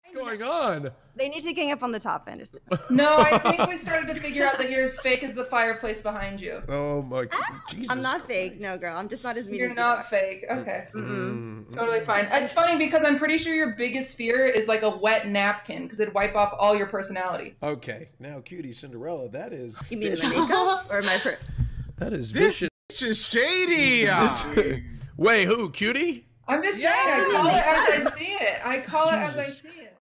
going on? They need to gang up on the top, I understand. No, I think we started to figure out that you're as fake as the fireplace behind you. Oh my God. Jesus I'm not Christ. fake. No, girl. I'm just not as mean You're as not you fake. Okay. Mm-mm. Totally fine. It's funny because I'm pretty sure your biggest fear is like a wet napkin because it'd wipe off all your personality. Okay, now cutie Cinderella, that is You mean my makeup or my that is This vicious. is shady. Wait, who? Cutie? I'm just saying, I call it as I see it. I call it as I see it.